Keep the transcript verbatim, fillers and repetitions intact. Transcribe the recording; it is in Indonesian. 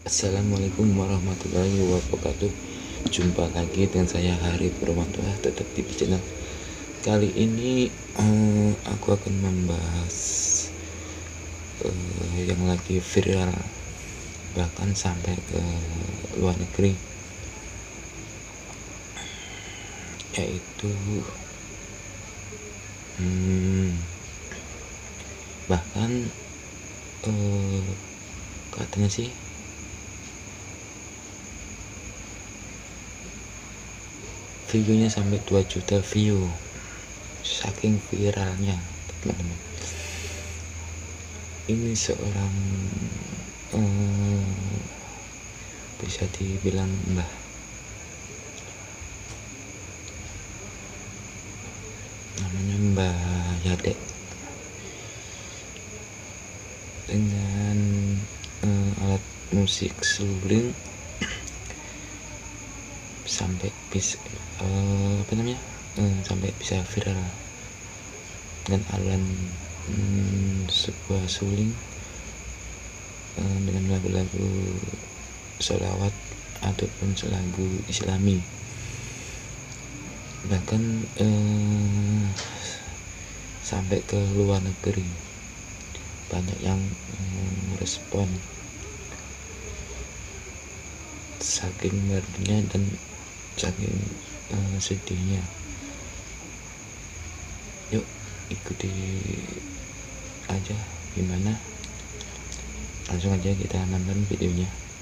Assalamualaikum warahmatullahi wabarakatuh. Jumpa lagi dengan saya Hari Purwanto, tetap di channel. Kali ini eh, aku akan membahas eh, yang lagi viral, bahkan sampai ke luar negeri, yaitu hmm, bahkan eh, katanya sih videonya sampai dua juta view, saking viralnya teman-teman. Ini seorang eh, bisa dibilang mbah, namanya Mbah Yadek, dengan eh, alat musik seruling sampai bisa eh, apa namanya eh, sampai bisa viral dengan alunan hmm, sebuah suling eh, dengan lagu-lagu sholawat ataupun lagu islami. Bahkan eh, sampai ke luar negeri banyak yang merespon hmm, saking merdunya dan saking uh, sedihnya. Yuk ikuti aja gimana, langsung aja kita nonton videonya.